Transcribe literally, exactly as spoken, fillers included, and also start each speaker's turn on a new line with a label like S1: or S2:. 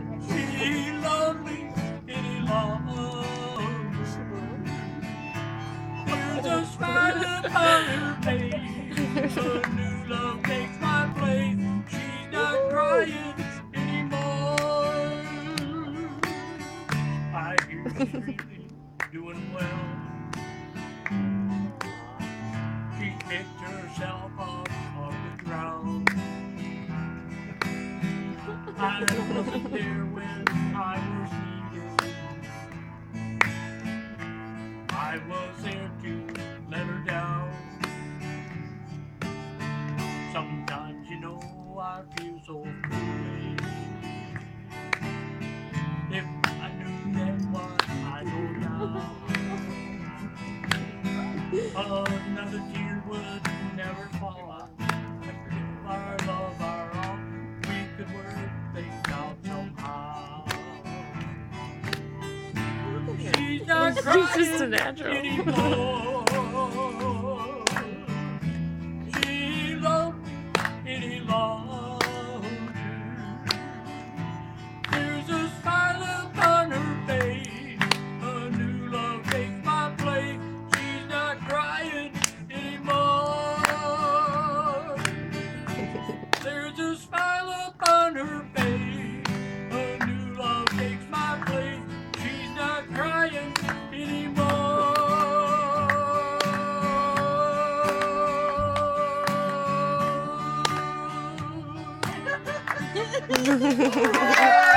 S1: She loves me any longer. There's a smile upon her face. A new love takes my place. She's not crying anymore. I hear she's really doing well. She picked herself up off the ground. I wasn't there when I was needed. I was there to let her down. Sometimes, you know, I feel so foolish. If I knew then what I know now, another tear would never fall. If our love, our all, we could work things out somehow. She's not
S2: She's
S1: crying
S2: just a natural.
S1: anymore. She loves me any longer. There's a smile upon her face. A new love takes my place. She's not crying anymore. There's a smile upon her face. A new love takes my place. She's not crying anymore.